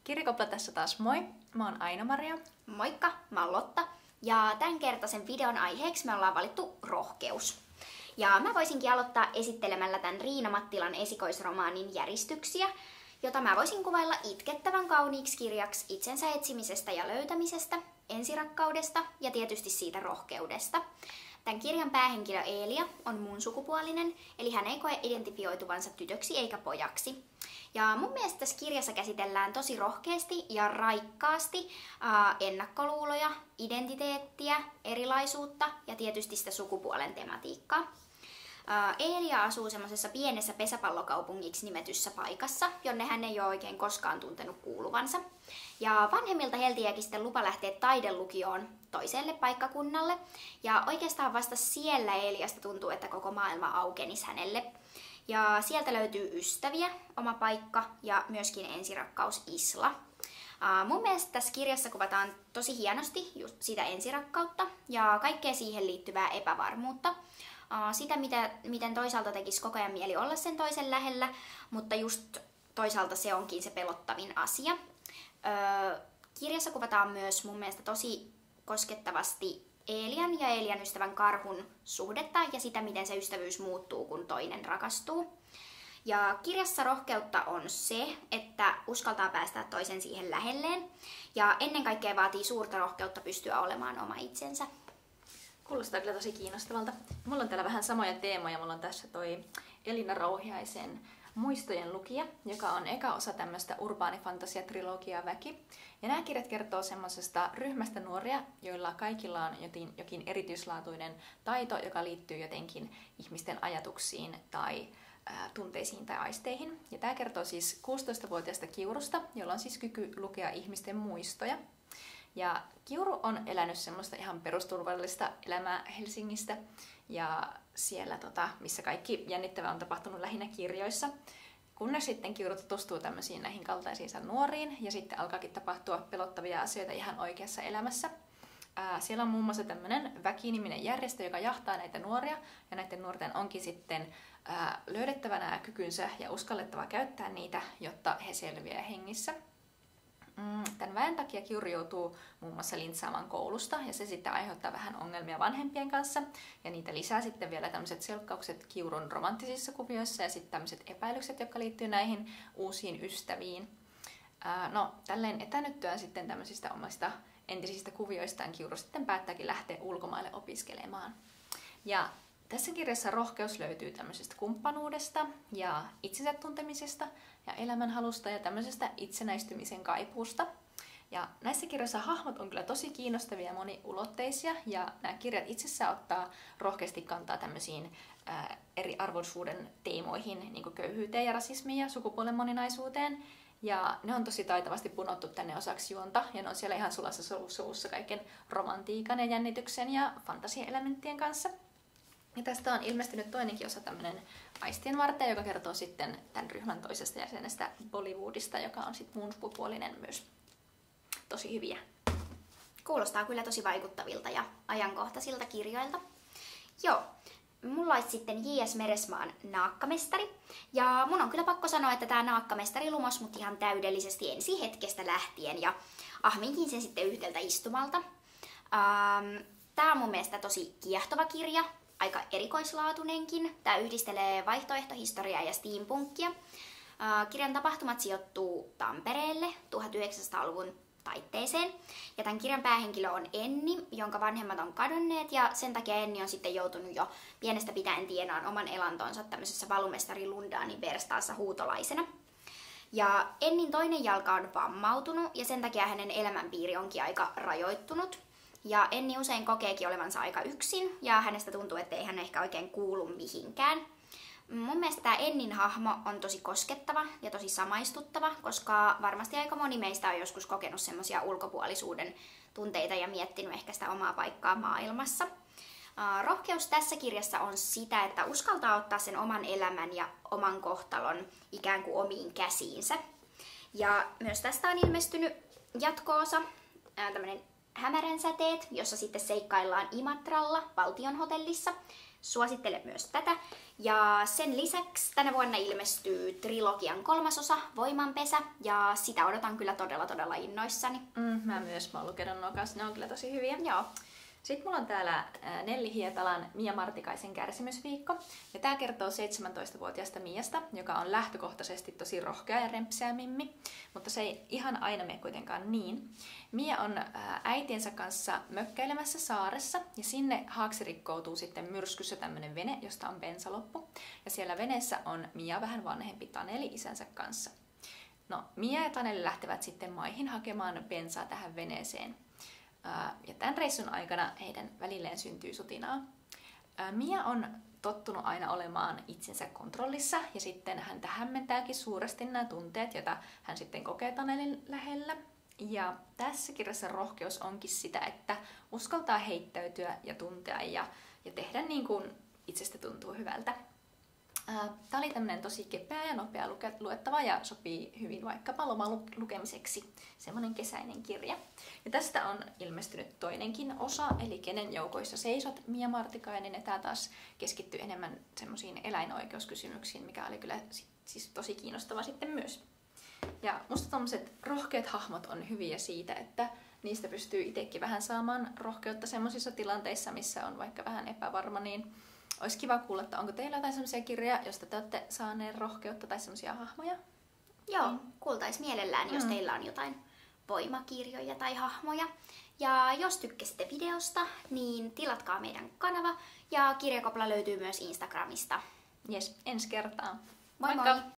Kirjakopla tässä taas moi! Mä oon Aino-Maria. Moikka, mä oon Lotta. Ja tämänkertaisen videon aiheeksi me ollaan valittu rohkeus. Ja mä voisinkin aloittaa esittelemällä tämän Riina Mattilan esikoisromaanin Järistyksiä, jota mä voisin kuvailla itkettävän kauniiksi kirjaksi itsensä etsimisestä ja löytämisestä, ensirakkaudesta ja tietysti siitä rohkeudesta. Tämän kirjan päähenkilö Eelia on mun sukupuolinen, eli hän ei koe identifioituvansa tytöksi eikä pojaksi. Ja mun mielestä tässä kirjassa käsitellään tosi rohkeasti ja raikkaasti ennakkoluuloja, identiteettiä, erilaisuutta ja tietysti sitä sukupuolen tematiikkaa. Eelia asuu semmoisessa pienessä pesäpallokaupungiksi nimetyssä paikassa, jonne hän ei ole oikein koskaan tuntenut kuuluvansa. Ja vanhemmilta heiltä jääkin sitten lupa lähteä taidelukioon toiselle paikkakunnalle. Ja oikeastaan vasta siellä Eeliasta tuntuu, että koko maailma aukenisi hänelle. Ja sieltä löytyy ystäviä, oma paikka ja myöskin ensirakkaus Isla. Mun mielestä tässä kirjassa kuvataan tosi hienosti just sitä ensirakkautta ja kaikkea siihen liittyvää epävarmuutta. Sitä, miten toisaalta tekisi koko ajan mieli olla sen toisen lähellä, mutta just toisaalta se onkin se pelottavin asia. Kirjassa kuvataan myös mun mielestä tosi koskettavasti Eelian ja Eelian ystävän Karhun suhdetta ja sitä, miten se ystävyys muuttuu, kun toinen rakastuu. Ja kirjassa rohkeutta on se, että uskaltaa päästä toisen siihen lähelleen ja ennen kaikkea vaatii suurta rohkeutta pystyä olemaan oma itsensä. Kuulostaa kyllä tosi kiinnostavalta. Mulla on täällä vähän samoja teemoja. Mulla on tässä toi Elina Rouhiaisen Muistojen lukija, joka on eka osa tämmöistä urbaanifantasiatrilogiaa Väki. Ja nämä kirjat kertoo semmoisesta ryhmästä nuoria, joilla kaikilla on jokin erityislaatuinen taito, joka liittyy jotenkin ihmisten ajatuksiin tai tunteisiin tai aisteihin. Ja tämä kertoo siis 16-vuotiaasta Kiurusta, jolla on siis kyky lukea ihmisten muistoja. Ja Kiuru on elänyt semmoista ihan perusturvallista elämää Helsingistä ja siellä, missä kaikki jännittävää on tapahtunut lähinnä kirjoissa. Kunnes sitten Kiuru tutustuu tämmöisiin näihin kaltaisiinsa nuoriin ja sitten alkaakin tapahtua pelottavia asioita ihan oikeassa elämässä. Siellä on muun muassa tämmöinen Väki-niminen järjestö, joka jahtaa näitä nuoria ja näiden nuorten onkin sitten löydettävä nämä kykynsä ja uskallettava käyttää niitä, jotta he selviää hengissä. Tämän väen takia Kiuru joutuu muun muassa lintsaamaan koulusta ja se sitten aiheuttaa vähän ongelmia vanhempien kanssa. Ja niitä lisää sitten vielä tämmöiset selkkaukset Kiurun romanttisissa kuvioissa ja sitten tämmöiset epäilykset, jotka liittyy näihin uusiin ystäviin. Tälleen etänyttyään sitten tämmöisistä omista entisistä kuvioistaan Kiuru sitten päättääkin lähteä ulkomaille opiskelemaan. Ja tässä kirjassa rohkeus löytyy tämmöisestä kumppanuudesta ja itsensä tuntemisesta ja elämänhalusta ja tämmöisestä itsenäistymisen kaipuusta. Ja näissä kirjoissa hahmot on kyllä tosi kiinnostavia ja moniulotteisia ja nämä kirjat itsessään ottaa rohkeasti kantaa tämmöisiin eriarvoisuuden teemoihin, niin kuin köyhyyteen ja rasismiin ja sukupuolen moninaisuuteen. Ja ne on tosi taitavasti punottu tänne osaksi juonta ja ne on siellä ihan sulassa sovussa kaiken romantiikan ja jännityksen ja fantasiaelementtien kanssa. Ja tästä on ilmestynyt toinenkin osa tämmöinen Aistien varten, joka kertoo sitten tämän ryhmän toisesta jäsenestä Bollywoodista, joka on sitten muun sukupuolinen myös. Tosi hyviä. Kuulostaa kyllä tosi vaikuttavilta ja ajankohtaisilta kirjoilta. Joo, mulla olisi sitten J.S. Meresmaan Naakkamestari. Ja mun on kyllä pakko sanoa, että tämä Naakkamestari lumos mut ihan täydellisesti ensi hetkestä lähtien ja ahminkin sen sitten yhdeltä istumalta. Tää on mun mielestä tosi kiehtova kirja. Aika erikoislaatuinenkin. Tämä yhdistelee vaihtoehtohistoriaa ja steampunkia. Kirjan tapahtumat sijoittuu Tampereelle 1900-luvun taitteeseen. Ja tämän kirjan päähenkilö on Enni, jonka vanhemmat on kadonneet. Ja sen takia Enni on sitten joutunut jo pienestä pitäen tienaan oman elantonsa tämmöisessä valumestari Lundaanin verstaassa huutolaisena. Ja Ennin toinen jalka on vammautunut ja sen takia hänen elämänpiiri onkin aika rajoittunut. Ja Enni usein kokeekin olevansa aika yksin ja hänestä tuntuu, ettei hän ehkä oikein kuulu mihinkään. Mun mielestä tämä Ennin hahmo on tosi koskettava ja tosi samaistuttava, koska varmasti aika moni meistä on joskus kokenut semmoisia ulkopuolisuuden tunteita ja miettinyt ehkä sitä omaa paikkaa maailmassa. Rohkeus tässä kirjassa on sitä, että uskaltaa ottaa sen oman elämän ja oman kohtalon ikään kuin omiin käsiinsä. Ja myös tästä on ilmestynyt jatko-osa, tämmöinen Hämärän säteet, jossa sitten seikkaillaan Imatralla, valtionhotellissa. Suosittelen myös tätä. Ja sen lisäksi tänä vuonna ilmestyy trilogian 3. osa, Voimanpesä, ja sitä odotan kyllä todella innoissani. Mä myös, mä oon lukenut nuo kanssa, ne on kyllä tosi hyviä. Joo. Sitten mulla on täällä Nelli Hietalan Mia Martikaisen kärsimysviikko. Ja tää kertoo 17-vuotiaasta Miasta, joka on lähtökohtaisesti tosi rohkea ja rempseä mimmi. Mutta se ei ihan aina mene kuitenkaan niin. Mia on äitiensä kanssa mökkäilemässä saaressa ja sinne haaksi rikkoutuu sitten myrskyssä tämmönen vene, josta on bensa loppu. Ja siellä veneessä on Mia vähän vanhempi Taneli isänsä kanssa. No, Mia ja Taneli lähtevät sitten maihin hakemaan bensaa tähän veneeseen. Ja tämän reissun aikana heidän välilleen syntyy sutinaa. Mia on tottunut aina olemaan itsensä kontrollissa ja sitten häntä hämmentääkin suuresti nämä tunteet, joita hän sitten kokee Tanelin lähellä. Ja tässä kirjassa rohkeus onkin sitä, että uskaltaa heittäytyä ja tuntea ja tehdä niin kuin itsestä tuntuu hyvältä. Tämä oli tämmöinen tosi kepeä ja nopea luettava ja sopii hyvin vaikkapa lomalukemiseksi. Semmoinen kesäinen kirja. Ja tästä on ilmestynyt toinenkin osa, eli Kenen joukoissa seisot, Mia Martikainen. Ja tämä taas keskittyy enemmän semmoisiin eläinoikeuskysymyksiin, mikä oli kyllä siis tosi kiinnostava sitten myös. Ja musta tommoset rohkeat hahmot on hyviä siitä, että niistä pystyy itsekin vähän saamaan rohkeutta semmoisissa tilanteissa, missä on vaikka vähän epävarma, niin olisi kiva kuulla, että onko teillä jotain semmoisia kirjoja, joista te olette saaneet rohkeutta tai semmoisia hahmoja? Joo, kuultais mielellään, jos teillä on jotain voimakirjoja tai hahmoja. Ja jos tykkäsitte videosta, niin tilatkaa meidän kanava ja Kirjakopla löytyy myös Instagramista. Jes, ensi kertaan. Moi moi!